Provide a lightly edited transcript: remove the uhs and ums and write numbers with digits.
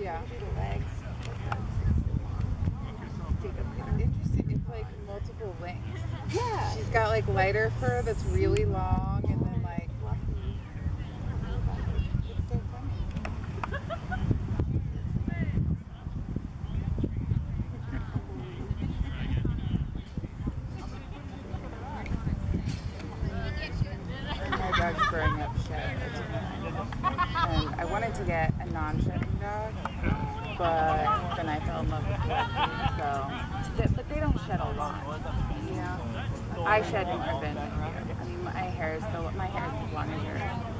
Yeah. The legs. It's interesting. It's like multiple lengths. Yeah. She's got like lighter fur that's really long, and then like Fluffy. it's so funny. My dog's growing up shed, and I wanted to get a non-shedding dog, but then I fell in love with Huskies. But they don't shed a lot. You know, I shed more than you. I mean, my hair is as long as yours.